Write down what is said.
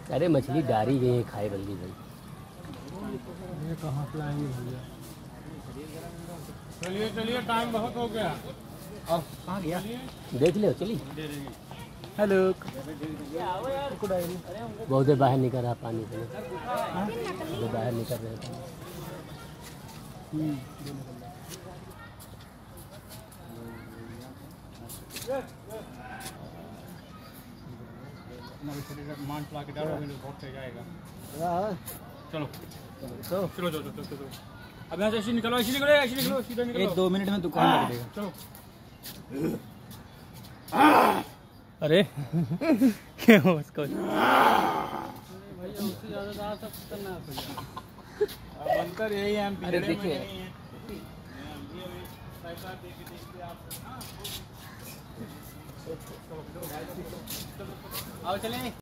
अरे मछली डारी गई खाए बल्कि भाई। ये कहाँ से लाएंगे भैया? चलिए चलिए टाइम बहुत हो गया। अब कहाँ गया देख लो चलिए। हेलो बहुत देर बाहर निकल रहा पानी से। बहुत बाहर निकल रहे पानी। मान चला के डालो बहुत से जाएगा। चलो चलो चलो चलो चलो अब यहाँ से ऐसे निकलो ऐसे निकलो ऐसे निकलो सीधा निकलो। 1-2 मिनट में दुकान लग जाएगा। चलो अरे क्या हो उसको उससे ज़्यादा दाल सब खतरनाक हो जाएगा। बनकर यही है। अरे देखिए आओ चलें।